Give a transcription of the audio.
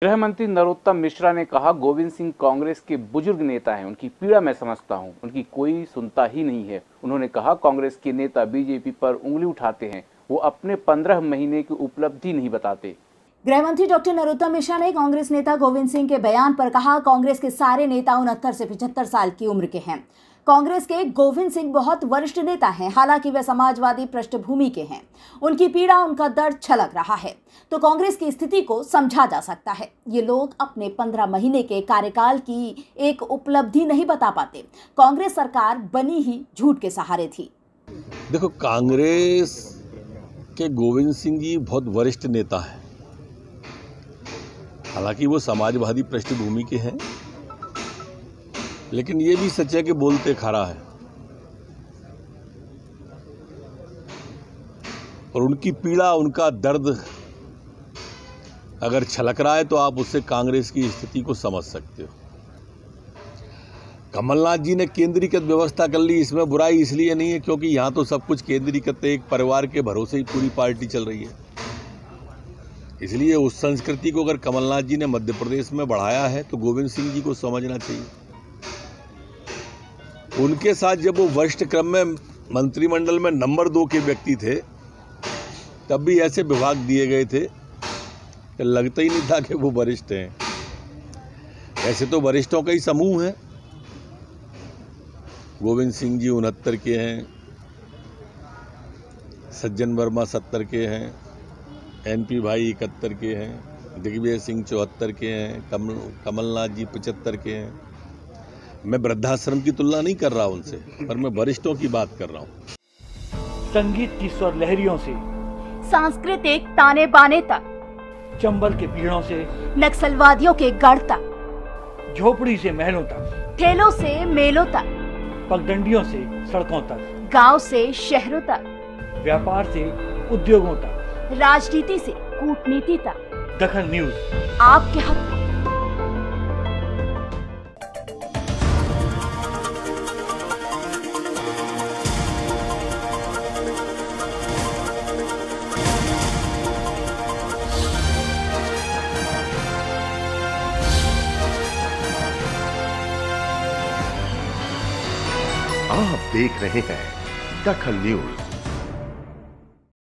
गृह मंत्री नरोत्तम मिश्रा ने कहा, गोविंद सिंह कांग्रेस के बुजुर्ग नेता हैं, उनकी पीड़ा मैं समझता हूं, उनकी कोई सुनता ही नहीं है। उन्होंने कहा, कांग्रेस के नेता बीजेपी पर उंगली उठाते हैं, वो अपने 15 महीने की उपलब्धि नहीं बताते। गृह मंत्री डॉक्टर नरोत्तम मिश्रा ने कांग्रेस नेता गोविंद सिंह के बयान पर कहा, कांग्रेस के सारे नेता 69 से 75 साल की उम्र के हैं। कांग्रेस के गोविंद सिंह बहुत वरिष्ठ नेता हैं, हालांकि वे समाजवादी पृष्ठभूमि के हैं। उनकी पीड़ा, उनका दर्द छलक रहा है, तो कांग्रेस की स्थिति को समझा जा सकता है। ये लोग अपने 15 महीने के कार्यकाल की एक उपलब्धि नहीं बता पाते। कांग्रेस सरकार बनी ही झूठ के सहारे थी। देखो, कांग्रेस के गोविंद सिंह जी बहुत वरिष्ठ नेता हैं, हालांकि वो समाजवादी पृष्ठभूमि के हैं, लेकिन ये भी सच है कि बोलते खरा है। और उनकी पीड़ा, उनका दर्द अगर छलक रहा है तो आप उससे कांग्रेस की स्थिति को समझ सकते हो। कमलनाथ जी ने केंद्रीकृत व्यवस्था कर ली, इसमें बुराई इसलिए नहीं है क्योंकि यहाँ तो सब कुछ केंद्रीकृत है, एक परिवार के भरोसे ही पूरी पार्टी चल रही है। इसलिए उस संस्कृति को अगर कमलनाथ जी ने मध्य प्रदेश में बढ़ाया है तो गोविंद सिंह जी को समझना चाहिए। उनके साथ जब वो वरिष्ठ क्रम में मंत्रिमंडल में नंबर 2 के व्यक्ति थे, तब भी ऐसे विभाग दिए गए थे कि लगता ही नहीं था कि वो वरिष्ठ हैं। ऐसे तो वरिष्ठों का ही समूह है। गोविंद सिंह जी 69 के हैं, सज्जन वर्मा 70 के हैं, एनपी भाई 71 के हैं, दिग्विजय सिंह 74 के हैं, कमलनाथ जी 75 के हैं। मैं वृद्धाश्रम की तुलना नहीं कर रहा उनसे, पर मैं वरिष्ठों की बात कर रहा हूँ। संगीत की स्वर लहरियों से सांस्कृतिक ताने बाने तक, चंबल के पीड़ों से नक्सलवादियों के गढ़ तक, झोपड़ी से महलों तक, ठेलों से मेलों तक, पगडंडियों से सड़कों तक, गांव से शहरों तक, व्यापार से उद्योगों तक, राजनीति से कूटनीति तक, दखल न्यूज आपके हक में। आप देख रहे हैं दखल न्यूज।